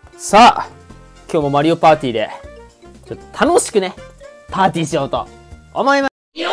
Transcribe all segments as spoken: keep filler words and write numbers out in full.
さあ、今日もマリオパーティーで、ちょっと楽しくね、パーティーしようと思います。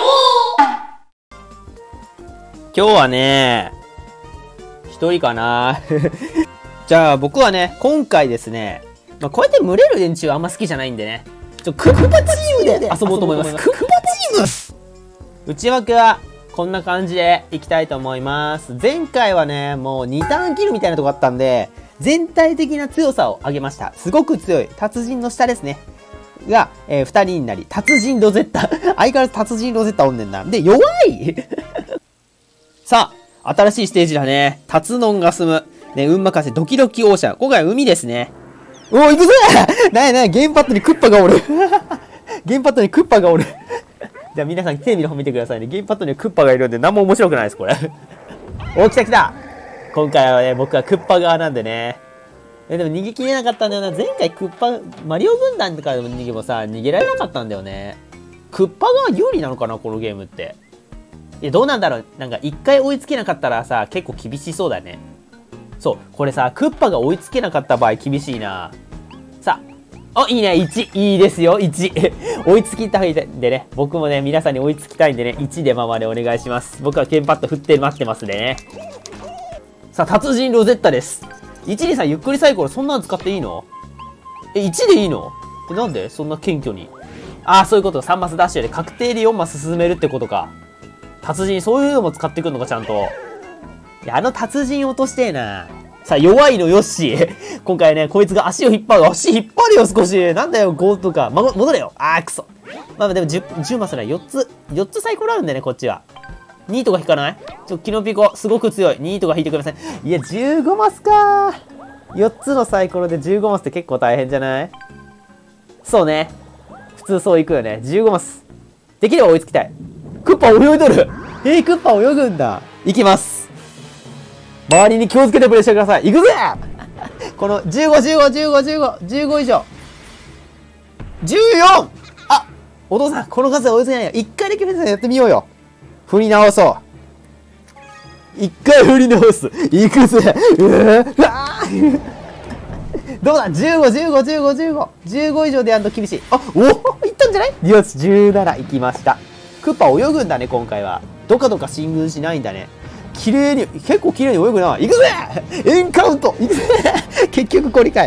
今日はね、一人かなじゃあ僕はね、今回ですね、まあ、こうやって群れる連中あんま好きじゃないんでね、ちょっとクッパチームで遊ぼうと思います。クッパチーム内枠はこんな感じでいきたいと思います。前回はね、もうにターンキルみたいなとこあったんで、全体的な強さを上げました。すごく強い。達人の下ですね。が、えー、ふたりになり、達人ロゼッタ。相変わらず達人ロゼッタおんねんな。で、弱いさあ、新しいステージだね。達能が住む。ね、運任せドキドキオーシャン。今回は海ですね。おー、行くぜなになに、ゲームパッドにクッパがおる。ゲームパッドにクッパがおる。じゃあ皆さんテレビの方見てくださいね。ゲームパッドにはクッパがいるんで何も面白くないです、これ。お、来た来た今回はね、僕はクッパ側なんでね。え、でも逃げ切れなかったんだよな。前回クッパ、マリオ軍団とかでも逃げもさ、逃げられなかったんだよね。クッパ側有利なのかな、このゲームって。いや、どうなんだろう。なんか一回追いつけなかったらさ、結構厳しそうだね。そう、これさ、クッパが追いつけなかった場合厳しいな。さあ、あ、いいね、いち。いいですよ、いち。追いつきたいんでね、僕もね、皆さんに追いつきたいんでね、いちでままでお願いします。僕はケンパッド振って待ってますんでね。さあ、達人ロゼッタです。いちにさ、ゆっくりサイコロそんなの使っていいの？え、いちでいいの？え、なんでそんな謙虚に。ああ、そういうことか。さんマスダッシュで確定でよんマス進めるってことか。達人、そういうのも使ってくんのか、ちゃんと。いや、あの達人落としてえな。さあ、弱いのよっしー。今回ね、こいつが足を引っ張る。足引っ張るよ、少し。なんだよ、ごとか。ま、戻れよ。あー、くそ。まあ、でもじゅう、じゅうマスならよっつ、よっつサイコロあるんだよね、こっちは。にとか引かない？ちょ、キノピコ、すごく強い。にとか引いてください。いや、じゅうごマスかー。よっつのサイコロでじゅうごマスって結構大変じゃない？そうね。普通そういくよね。じゅうごマス。できれば追いつきたい。クッパ泳いどる。えー、クッパ泳ぐんだ。行きます。周りに気をつけてプレイしてください。行くぜこのじゅうご、じゅうご、じゅうご、じゅうご、じゅうご以上。じゅうよん! あ、お父さん、この数は追いつけないよ。一回だけ皆さんやってみようよ。振り直そう。一回振り直す。行くぜ。うわーどうだ ?じゅうご、じゅうご、じゅうご、じゅうご。じゅうご以上でやると厳しい。あ、おおいったんじゃないよし、じゅうなな行きました。クッパ泳ぐんだね、今回は。どかどか進軍しないんだね。綺麗に、結構綺麗に泳ぐな。行くぜエンカウント行くぜ結局これかい。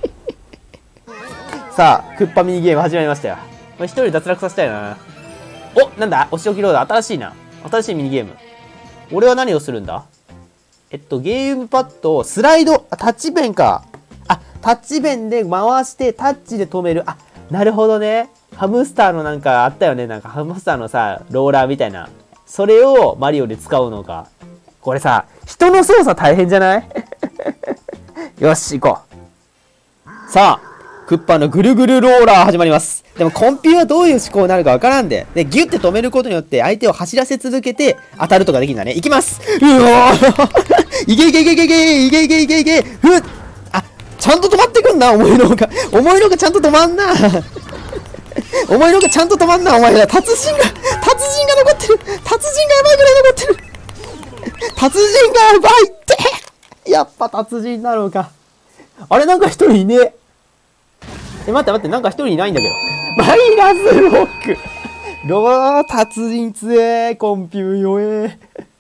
さあ、クッパミニゲーム始まりましたよ。一人脱落させたいな。お、なんだお仕置きロード新しいな。新しいミニゲーム。俺は何をするんだえっと、ゲームパッド、スライド、あ、タッチペンか。あ、タッチペンで回して、タッチで止める。あ、なるほどね。ハムスターのなんかあったよね。なんかハムスターのさ、ローラーみたいな。それをマリオで使うのか。これさ、人の操作大変じゃないよし、行こう。さあ、クッパのぐるぐるローラー始まります。でもコンピューはどういう思考になるかわからんで。で、ギュッて止めることによって相手を走らせ続けて当たるとかできるんだね。いきますうおーいけいけいけいけいけいけいけいけいけふっあ、ちゃんと止まってくんな、思いのほか。思いのほかちゃんと止まんな思いのほかちゃんと止まんな、お前ら。達人が、達人が残ってる達人がやばいぐらい残ってる達人がやばいってやっぱ達人なのか。あれなんか一人いねえ。え、待って待って、なんか一人いないんだけど。マイナスロックロー、達人強え、コンピュー弱え。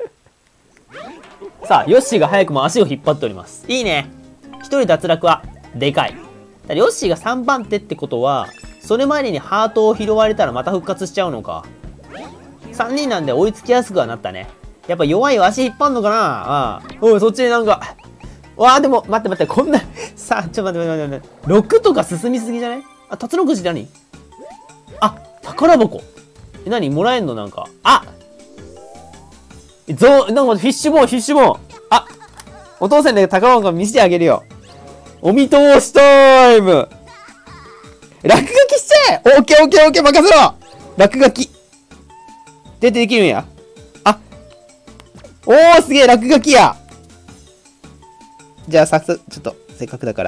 さあ、ヨッシーが早くも足を引っ張っております。いいね。一人脱落は、でかい。だヨッシーがさんばん手ってことは、それまでにハートを拾われたらまた復活しちゃうのか。さんにんなんで追いつきやすくはなったね。やっぱ弱い足引っ張んのかなああ。おい、そっちになんか。わあ、でも、待って待って、こんな、さあ、ちょっと待って待って待って。ろくとか進みすぎじゃないあ、辰野くじって何あ、宝箱。え、何もらえんのなんか。あゾウ、なんかフィッシュボーン、フィッシュボーン。あ、お父さんで宝箱見せてあげるよ。お見通しタイム落書きしちゃえオッケーオッケーオッケー任せろ落書き。出てできるんや。あ、おーすげえ落書きや。じゃあ、さっそ、ちょっと、せっかくだから。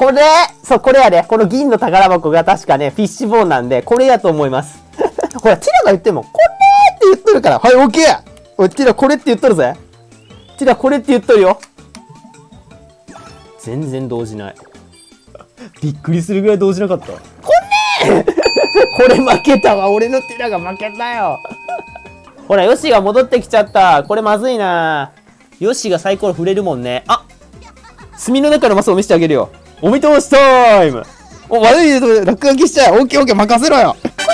これそう、これやで。この銀の宝箱が確かね、フィッシュボーンなんで、これやと思います。ほら、ティラが言っても、これって言っとるから。はい、オッケーおい、ティラこれって言っとるぜ。ティラこれって言っとるよ。全然動じない。びっくりするぐらい動じなかった。これこれ負けたわ。俺のティラが負けたよ。ほら、ヨッシーが戻ってきちゃった。これまずいな。ヨッシーがサイコロ振れるもんね。あ、墨の中のマスを見せてあげるよ。お見通しタイム。お、悪いとこで落書きしちゃう。オッケーオッケー、任せろよ。こっ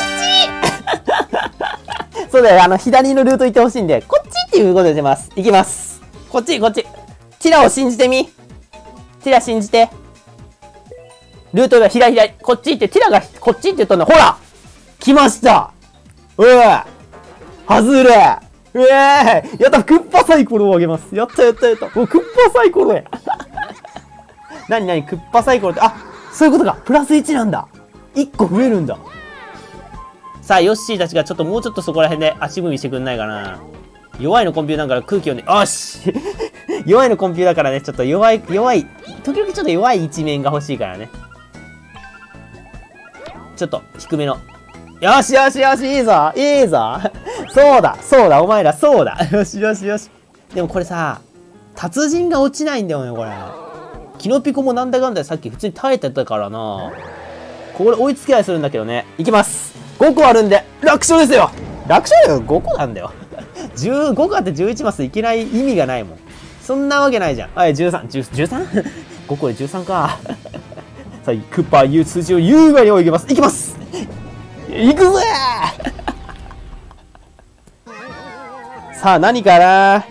ちそうだよ、あの、左のルート行ってほしいんで、こっちっていうことで出ます。行きます。こっち、こっち。ティラを信じてみ。ティラ信じて。ルートが左左。こっち行って、ティラがこっちって言ったの。ほら来ましたうわ外れうえーやったクッパサイコロをあげます。やったやったやった。もうクッパサイコロや。なになにクッパサイコロって、あ、そういうことか。プラスいちなんだ。いっこ増えるんだ。さあ、ヨッシーたちがちょっともうちょっとそこら辺で足踏みしてくんないかな。弱いのコンピューだから空気をね、よし弱いのコンピューだからね、ちょっと弱い、弱い、時々ちょっと弱い一面が欲しいからね。ちょっと低めの。よしよしよし、いいぞいいぞそうだそうだ、お前らそうだよしよしよし。でもこれさ、達人が落ちないんだよね、これ。キノピコもなんだかんださっき普通に耐えてたからな。これ追いつけ合いするんだけどね。いきます。ごこあるんで、楽勝ですよ。楽勝だよ、ごこなんだよ。じゅうごこあってじゅういちマスいけない意味がないもん。そんなわけないじゃん。はい、じゅうさん、じゅうさん ご 個でじゅうさんか。さあ、クッパーいう数字を優雅に追いきます。いきますいくぜさあ、何かな。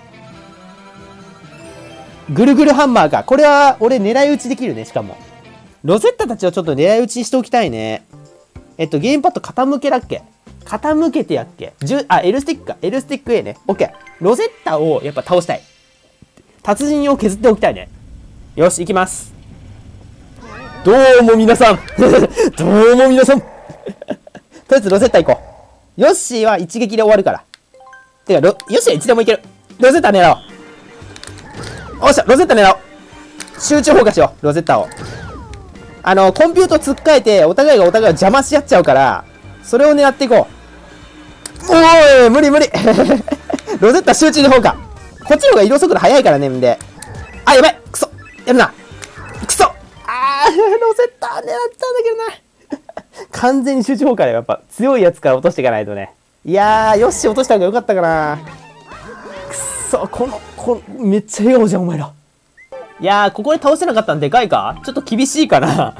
ぐるぐるハンマーか。これは、俺狙い撃ちできるね、しかも。ロゼッタたちをちょっと狙い撃ちしておきたいね。えっと、ゲームパッド傾けだっけ傾けてやっけ ?じゅう、あ、L スティックか。L スティック A ね。OK。ロゼッタをやっぱ倒したい。達人を削っておきたいね。よし、行きます。どうも皆さんどうも皆さんとりあえずロゼッタ行こう。ヨッシーは一撃で終わるから。てか、ロ、ヨッシーはいつでもいける。ロゼッタ狙おう。おっしゃ、ロゼッタ狙おう。集中放火しよう、ロゼッタを。あの、コンピューターつっかえて、お互いがお互いを邪魔し合っちゃうから、それを狙っていこう。おーい、無理無理ロゼッタ集中で放火。こっちの方が移動速度速いからね、んで。あ、やばいクソやるなクソあー、ロゼッタ狙ったんだけどな完全に集中砲火だよ。やっぱ強いやつから落としていかないとね。いやー、よし、落とした方がよかったかな。くそ、この、この、めっちゃ笑顔じゃん、お前ら。いやー、ここで倒せなかったのでかいかちょっと厳しいかな。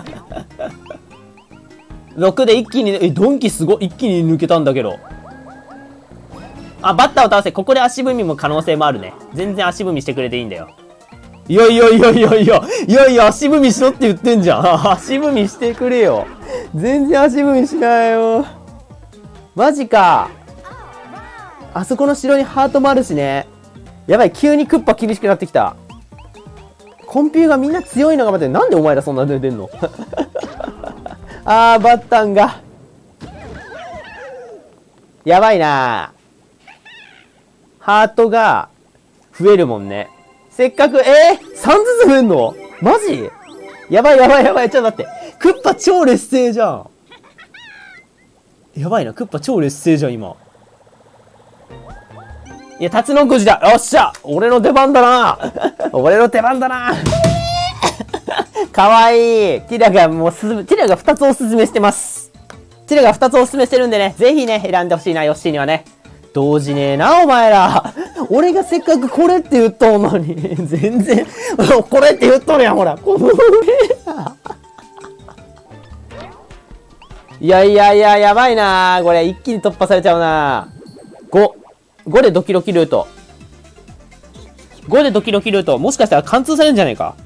ろくで一気に、え、ドンキすごい、一気に抜けたんだけど。あ、バッターを倒せ。ここで足踏みも可能性もあるね。全然足踏みしてくれていいんだよ。いやいやいやいやいや、いやいや、足踏みしろって言ってんじゃん。足踏みしてくれよ。全然足踏みしないよ。マジか。あそこの城にハートもあるしね。やばい、急にクッパ厳しくなってきた。コンピューがみんな強いのが待って、なんでお前らそんな出てんのあー、バッタンが。やばいなー。ハートが増えるもんね。せっかく、えー、さんずつ増えんのマジやばいやばいやばい。ちょっと待って。クッパ超劣勢じゃん。やばいな。クッパ超劣勢じゃん、今。いや、立ちのくじだ。よっしゃ俺の出番だな俺の出番だなかわいい。ティラがもうすす、ティラがふたつおすすめしてます。ティラがふたつおすすめしてるんでね。ぜひね、選んでほしいな、ヨッシーにはね。動じねえな、お前ら。俺がせっかくこれって言っとんのに。全然、これって言っとるやん、ほら。このいやいやいや、やばいなこれ。一気に突破されちゃうなご。ごでドキドキルート。ごでドキドキルート。もしかしたら貫通されるんじゃないか。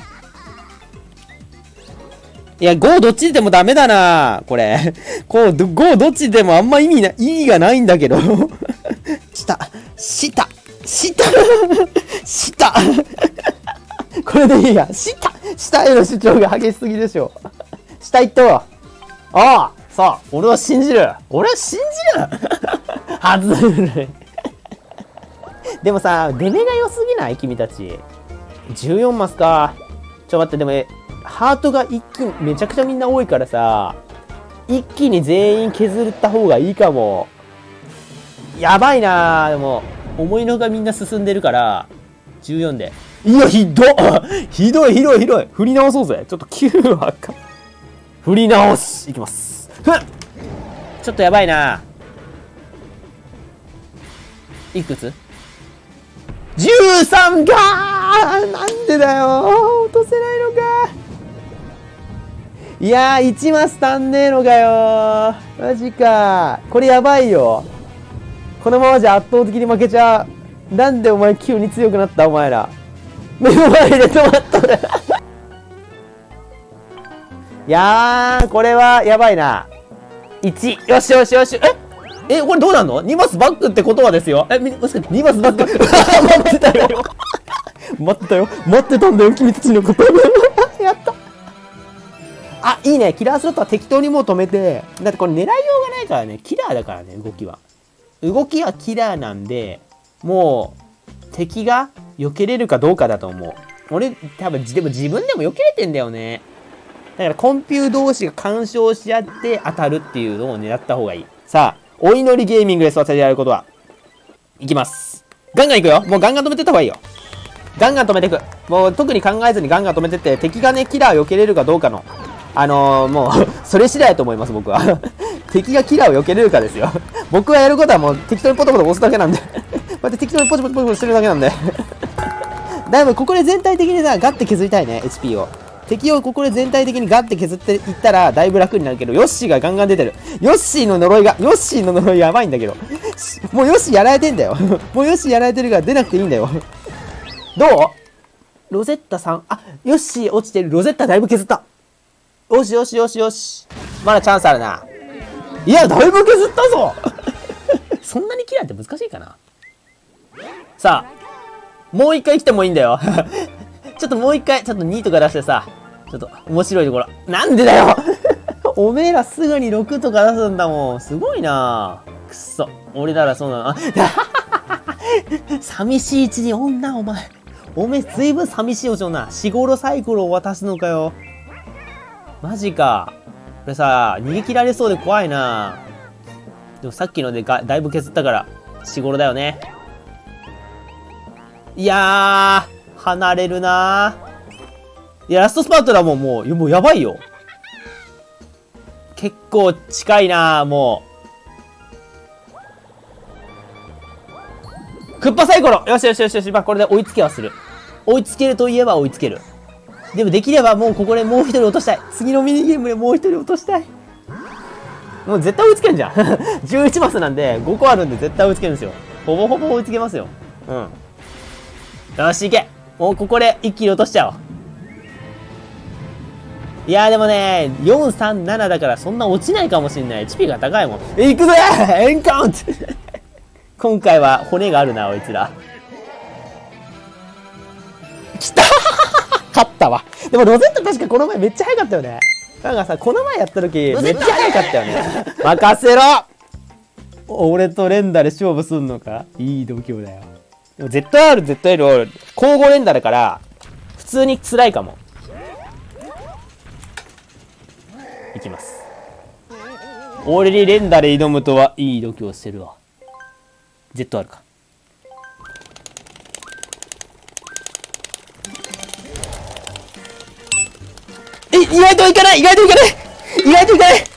いや、ごどっちでもダメだなこれ。こう、ごどっちでもあんま意味な、意味がないんだけど。下、下、下、下。これでいいや。下、下への主張が激しすぎでしょ。下行ったわ。ああ、さあ、俺は信じる。俺は信じる。外れ。でもさ、出目が良すぎない君たち。じゅうよんマスか。ちょ、待って、でも、 ハートが一気に、めちゃくちゃみんな多いからさ、一気に全員削った方がいいかも。やばいなぁ。でも、思いのがみんな進んでるから、じゅうよんで。いや、ひどっひどいひどいひどい。振り直そうぜ。ちょっときゅうはか。振り直しいきます。ふっちょっとやばいな。いくつ ?じゅうさん かーなんでだよ落とせないのか。いやー、いちマス足んねえのかよマジか。これやばいよ。このままじゃ圧倒的に負けちゃう。なんでお前急に強くなったお前ら。目の前で止まっとるいやー、これはやばいな。いち。よしよしよし。ええ、これどうなんの ?に マスバックってことはですよ。え、もしかしてにマスバック待ってたよ待ってたよ待ってたんだよ、君たちのことやったあ、いいね。キラースロットは適当にもう止めて。だってこれ狙いようがないからね。キラーだからね、動きは。動きはキラーなんで、もう、敵が避けれるかどうかだと思う。俺、多分、でも自分でも避けれてんだよね。だからコンピュー同士が干渉し合って当たるっていうのを狙った方がいい。さあ、お祈りゲーミングです。私がやることは。いきます。ガンガンいくよ。もうガンガン止めてった方がいいよ。ガンガン止めていく。もう特に考えずにガンガン止めてって、敵がね、キラーを避けれるかどうかの、あのー、もう、それ次第だと思います、僕は。敵がキラーを避けれるかですよ。僕がやることはもう適当にポトポト押すだけなんで。待って、適当にポチポチポチポチしてるだけなんで。だいぶここで全体的にさ、ガッて削りたいね、エイチピー を。敵をここで全体的にガッて削っていったら、だいぶ楽になるけど、ヨッシーがガンガン出てる。ヨッシーの呪いが、ヨッシーの呪いやばいんだけど。もうヨッシーやられてんだよ。もうヨッシーやられてるから出なくていいんだよ。どうロゼッタさん、あ、ヨッシー落ちてる。ロゼッタだいぶ削った。よしよしよしよし。まだチャンスあるな。いや、だいぶ削ったぞそんなにキラーって難しいかな。さあ、もう一回来てもいいんだよ。ちょっともう一回、ちょっとにとか出してさ、ちょっと面白いところ。なんでだよおめえらすぐにろくとか出すんだもん。すごいなくっそ。俺ならそうなの。寂しい位置に女、お前。おめえずいぶん寂しいおちょんな。四五郎サイコロを渡すのかよ。マジか。これさ、逃げ切られそうで怖いな。でもさっきのでがだいぶ削ったから、四五郎だよね。いやー、離れるなー。いや、ラストスパートだもん、もう、もうやばいよ。結構近いなー、もう。クッパサイコロよしよしよしよし。まあ、これで追いつけはする。追いつけるといえば追いつける。でもできればもうここでもう一人落としたい。次のミニゲームでもう一人落としたい。もう絶対追いつけんじゃん。じゅういちマスなんでごこあるんで絶対追いつけるんですよ。ほぼほぼ追いつけますよ。うん。よし、いけ。もうここで一気に落としちゃおう。いやーでもね、よんさんななだからそんな落ちないかもしんない。エイチピー が高いもん。え、いくぜエンカウント今回は骨があるな、あいつら。きた勝ったわ。でもロゼット確かこの前めっちゃ早かったよね。なんかさ、この前やった時めっちゃ早かったよね。任せろ俺と連打で勝負すんのかいい度胸だよ。でも ゼットアール、ゼットエル を交互連打だから、普通に辛いかも。いきます。俺に連打で挑むとはいい度胸してるわ。ゼットアール か。え、意外といかない意外といかない意外といかない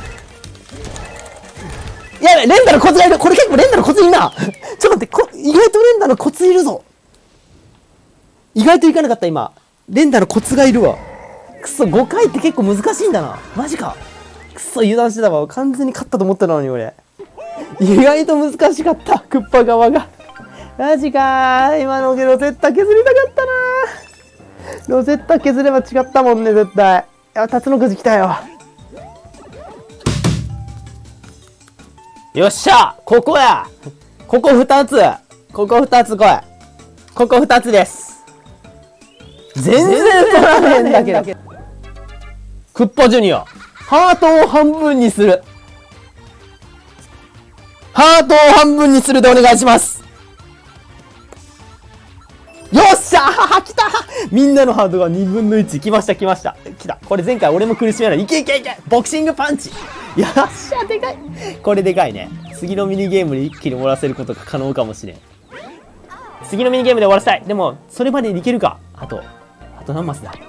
やべ、連打のコツがいるこれ結構連打のコツいるなちょっと待ってこ、意外と連打のコツいるぞ意外といかなかった今。連打のコツがいるわ。くそ、ごかいって結構難しいんだな。マジか。くそ、油断してたわ。完全に勝ったと思ったのに俺。意外と難しかった。クッパ側が。マジかー。今のけどロゼッタ削りたかったなー。ロゼッタ削れば違ったもんね、絶対。いや、辰のくじ来たよ。よっしゃここやここ二つここ二つ来いここ二つです全然取らねえんだけど。クッパジュニア。ハートを半分にする。ハートを半分にするでお願いします。よっしゃー来たみんなのハートがにぶんのいち。来ました来ました。来た。これ前回俺も苦しめない。いけいけいけボクシングパンチよっしゃでかいこれでかいね。次のミニゲームで一気に終わらせることが可能かもしれん。次のミニゲームで終わらせたい。でも、それまでにいけるか。あと、あと何マスだ。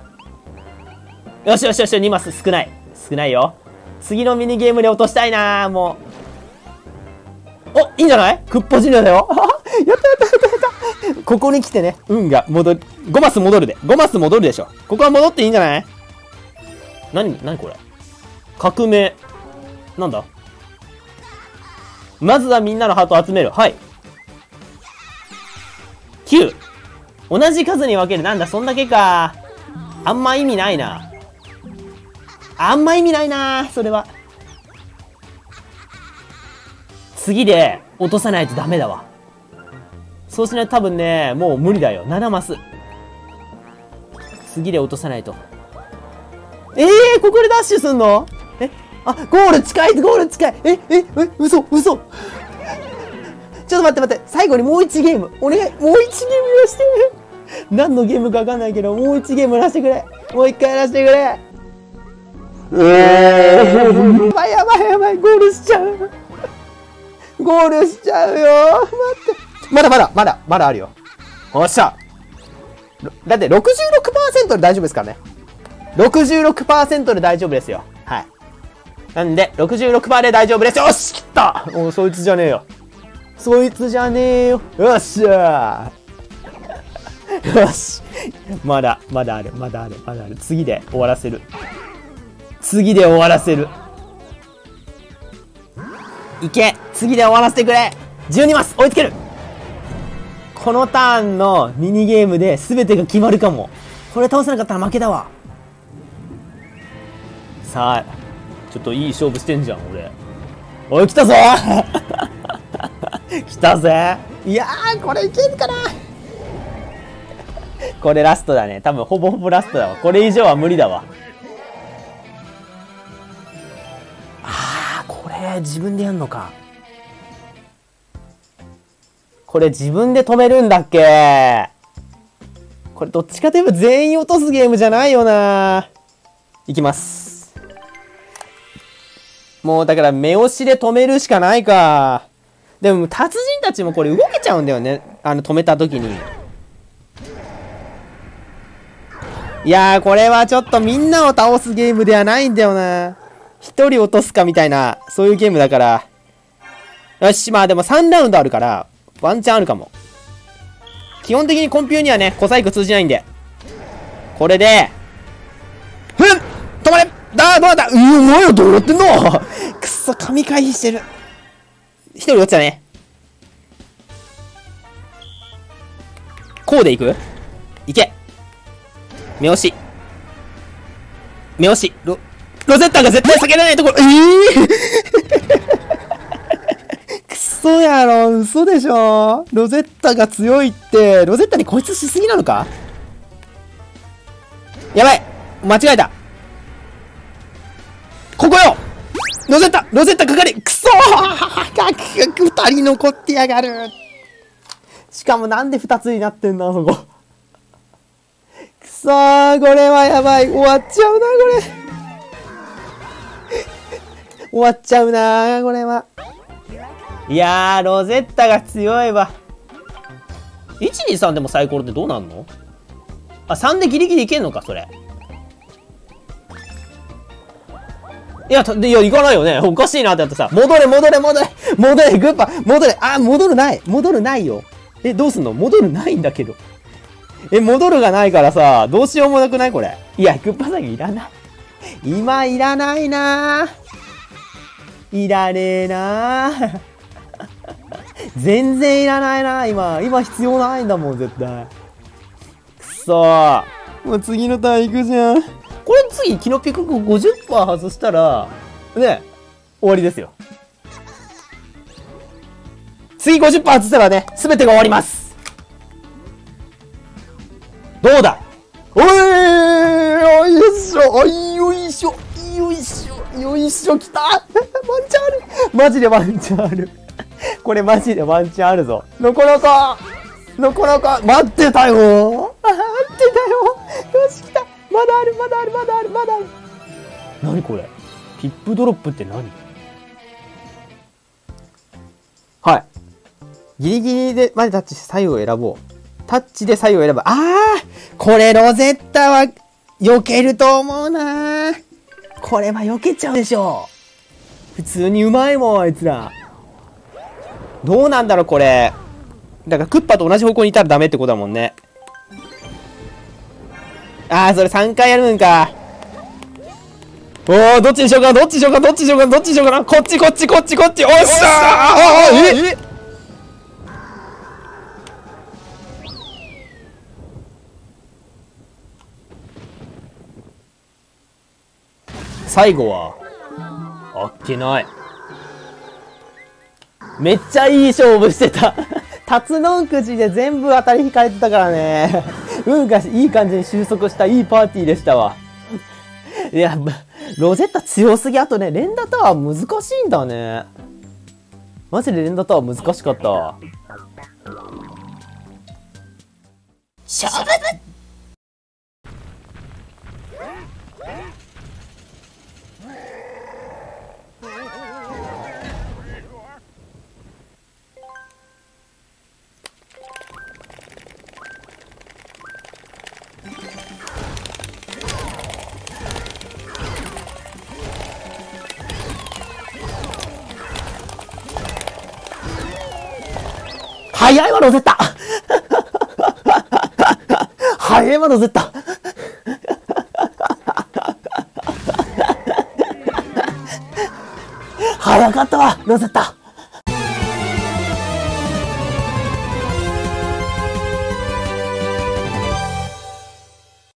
よしよしよし、にマス少ない。少ないよ。次のミニゲームで落としたいなー、もう。お、いいんじゃない？クッポジュニアだよ。やったやったやったやった。ここに来てね、運が戻る。ごマス戻るで。ごマス戻るでしょ。ここは戻っていいんじゃない？何、何これ。革命。なんだ？まずはみんなのハートを集める。はい。きゅう。同じ数に分ける。なんだ、そんだけか。あんま意味ないな。あんま意味ないな、それは。次で落とさないとダメだわ。そうしないと多分ね、もう無理だよ。ななマス。次で落とさないと。ええー、ここでダッシュすんの？えあ、ゴール近いゴール近いえええ嘘嘘ちょっと待って待って最後にもういちゲームお願いもういちゲームやして何のゲームかわかんないけど、もういちゲームやらせてくれもういっかいやらせてくれえー、やばいやばいやばいゴールしちゃうゴールしちゃうよ待ってまだまだまだまだあるよおっしゃだって ろくじゅうろくパーセント で大丈夫ですからね ろくじゅうろくパーセント で大丈夫ですよはいなんで ろくじゅうろくパーセント で大丈夫ですよし切ったおそいつじゃねえよそいつじゃねえよよっしゃーよしまだまだあるまだあるまだある次で終わらせる次で終わらせるいけ次で終わらせてくれじゅうにマス追いつけるこのターンのミニゲームで全てが決まるかもこれ倒せなかったら負けだわさあちょっといい勝負してんじゃん俺おい来たぞ来たぜいやーこれいけるかなこれラストだね多分ほぼほぼラストだわこれ以上は無理だわあーこれ自分でやんのかこれ自分で止めるんだっけこれどっちかといえば全員落とすゲームじゃないよないきますもうだから目押しで止めるしかないかでも達人たちもこれ動けちゃうんだよねあの止めた時にいやーこれはちょっとみんなを倒すゲームではないんだよな一人落とすかみたいなそういうゲームだからよしまあでもさんラウンドあるからワンチャンあるかも基本的にコンピューにはね小細工通じないんでこれでふん止まれだーどうだうーお前よどうやってんのくっそ神回避してる一人落ちたねこうでいくいけ目押し目押しロロゼッタが絶対避けられないところええー、くそやろ嘘でしょロゼッタが強いってロゼッタにこいつしすぎなのかやばい間違えたここよロゼッタロゼッタかかりくそーふたり残ってやがるしかもなんでふたつになってんのあそこくそーこれはやばい終わっちゃうなこれ終わっちゃうなこれはいやーロゼッタが強いわいちにさんでもサイコロってどうなんのあさんでギリギリいけんのかそれいや、いや、行かないよね。おかしいなってやってさ、戻れ、戻れ、戻れ、戻れ、グッパ、戻れ、あ、戻るない。戻るないよ。え、どうすんの戻るないんだけど。え、戻るがないからさ、どうしようもなくないこれ。いや、グッパ詐欺いらない。今いらないなぁ。いらねえなぁ。全然いらないな今。今必要ないんだもん、絶対。くそー。もう次のターン行くじゃん。これ次、キノピク ごじゅっパーセント 外したら、ね、終わりですよ。次 ごじゅっパーセント 外したらね、すべてが終わります。どうだおいよいしょよいしょよいしょよいしょきたワンチャンあるマジでワンチャンあるこれマジでワンチャンあるぞのこのこなかなか、待ってたよ待ってたよよし、来た。まだある、まだある、まだある、まだある。何これ、ピップドロップって何？はい。ギリギリでまでタッチして左右を選ぼう。タッチで左右を選ぶ。あー、これロゼッタは避けると思うな。これは避けちゃうでしょ。普通にうまいもん、あいつら。どうなんだろう、これ。だからクッパと同じ方向にいたらダメってことだもんね。あー、それさんかいやるんか。おー、どっちにしようかな、どっちにしようかな、どっちにしようかな、どっちにしようかな。こっち、こっち、こっち、こっち。おっしゃー。ええ最後はあっけない。めっちゃいい勝負してたタツノンくじで全部当たり引かれてたからね運がいい感じに収束したいいパーティーでしたわいやロゼッタ強すぎ。あとね、連打タワー難しいんだね。マジで連打タワー難しかったわ。勝負早いわロゼッタ早いわロゼッタ早かったわロゼッタ。